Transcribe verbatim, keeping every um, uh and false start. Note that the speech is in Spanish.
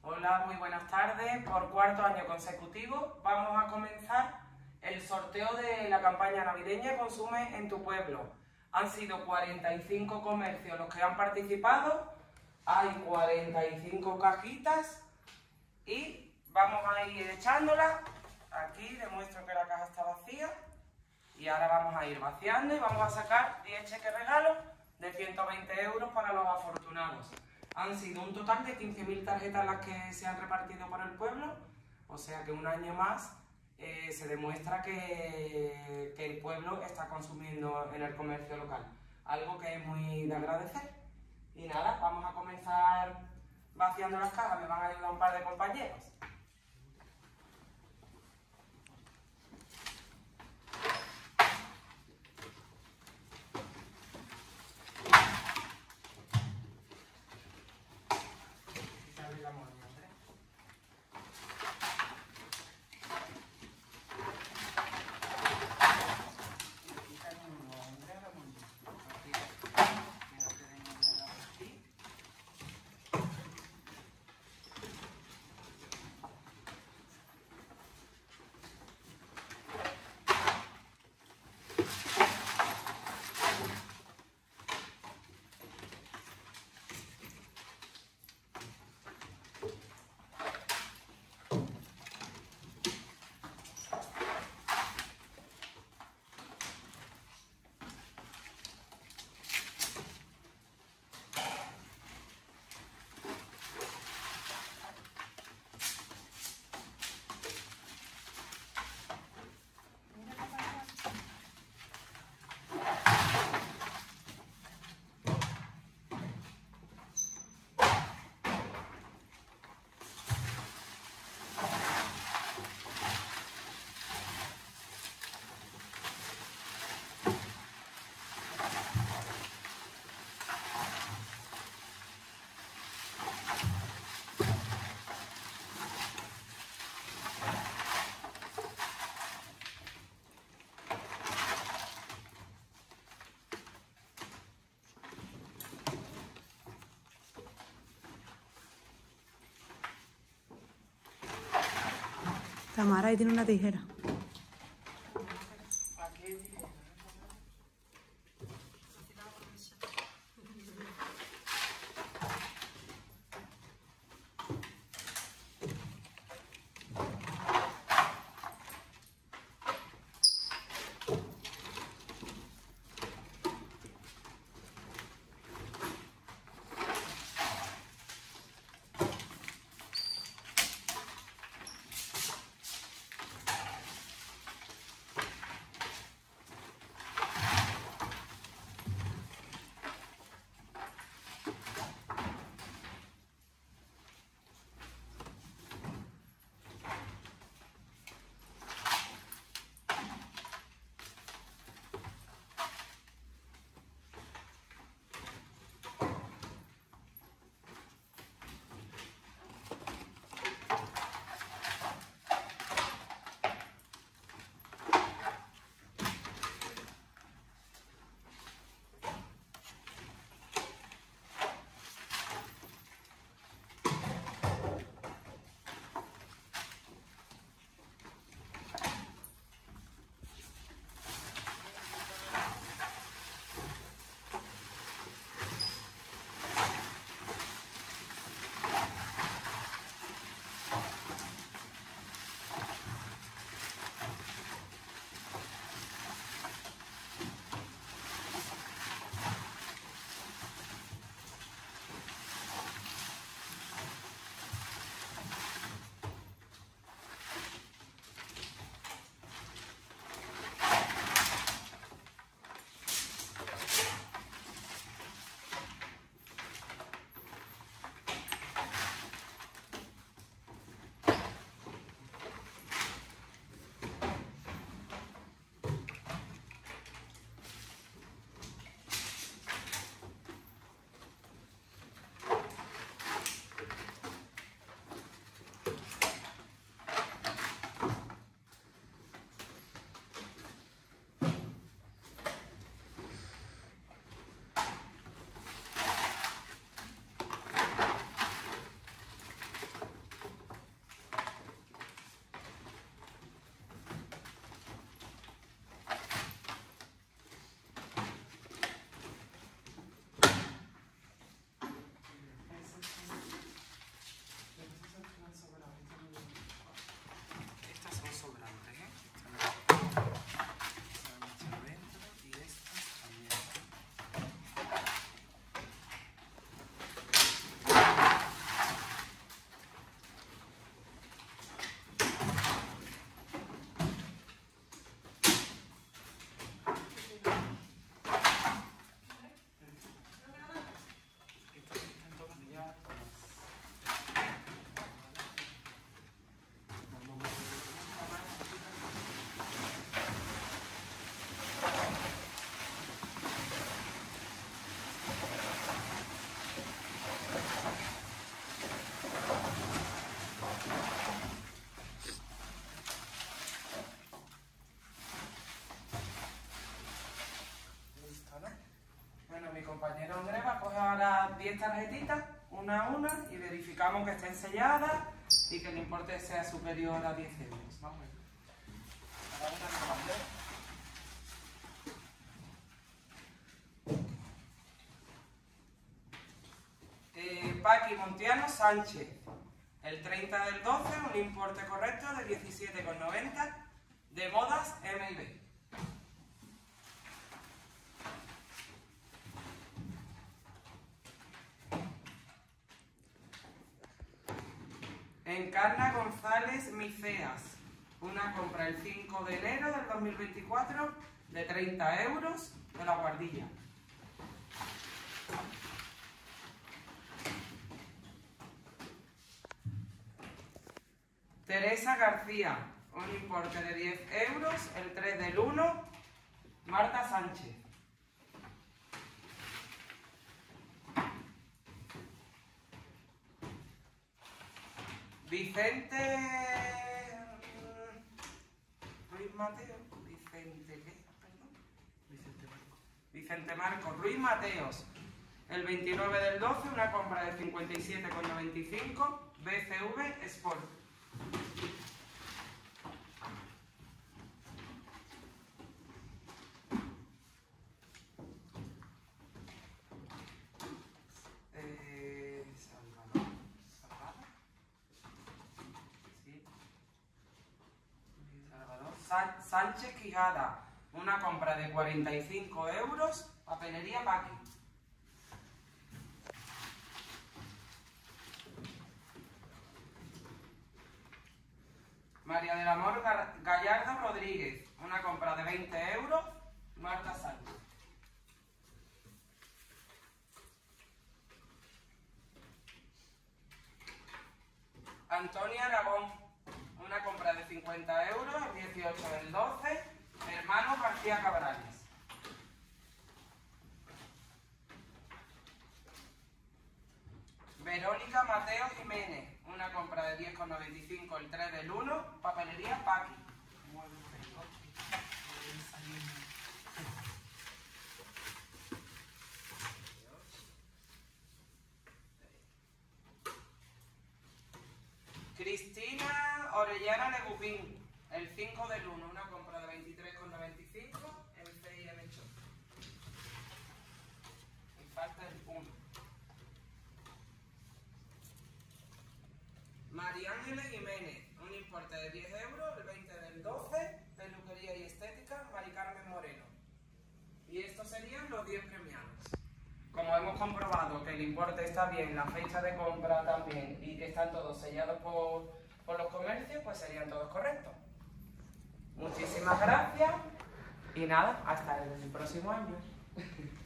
Hola, muy buenas tardes. Por cuarto año consecutivo vamos a comenzar el sorteo de la campaña navideña Consume en tu pueblo. Han sido cuarenta y cinco comercios los que han participado, hay cuarenta y cinco cajitas y vamos a ir echándolas. Aquí demuestro que la caja está vacía y ahora vamos a ir vaciando y vamos a sacar diez cheques regalos de ciento veinte euros para los afortunados. Han sido un total de quince mil tarjetas las que se han repartido por el pueblo, o sea que un año más eh, se demuestra que, que el pueblo está consumiendo en el comercio local, algo que es muy de agradecer. Y nada, vamos a comenzar vaciando las cajas, me van a ayudar un par de compañeros. Tamara ahí tiene una tijera. una a una y verificamos que estén selladas y que el importe sea superior a diez euros. Vamos a ver. Cada una de las dos. Eh, Paqui Montiano Sánchez, el treinta del doce, un importe correcto de diecisiete con noventa, de modas M y B. Encarna González Miceas, una compra el cinco de enero del dos mil veinticuatro de treinta euros de La Guardilla. Teresa García, un importe de diez euros, el tres del uno, Marta Sánchez. Vicente Ruiz Mateo, Vicente, ¿qué? Perdón. Vicente Marco. Vicente Marco Ruiz Mateos, el veintinueve del doce, una compra de cincuenta y siete con noventa y cinco, B C V Sport. Eh, Salvador, Salvador, sí. Salvador Sá- Sánchez Quijada, una compra de cuarenta y cinco euros, papelería Paqui. María del Amor Gar- Gallardo Rodríguez, una compra de veinte euros, Marta Sánchez. Antonia Aragón, una compra de cincuenta euros, el dieciocho del doce, Hermanos García Cabrales. Verónica Mateo Jiménez, una compra de diez con noventa y cinco, el tres del uno, papelería Paqui. Cristina Orellana Legupín, el cinco del uno, una compra de veintitrés con noventa y cinco, el C I M Shop. Y falta el uno. María Ángeles Jiménez, un importe de diez euros, el veinte del doce, peluquería y estética, Mari Carmen Moreno. Y estos serían los diez premiados. Como hemos comprobado que el importe está bien, la fecha de compra también, y que están todos sellados por, por los comercios, pues serían todos correctos. Muchísimas gracias y nada, hasta el próximo año.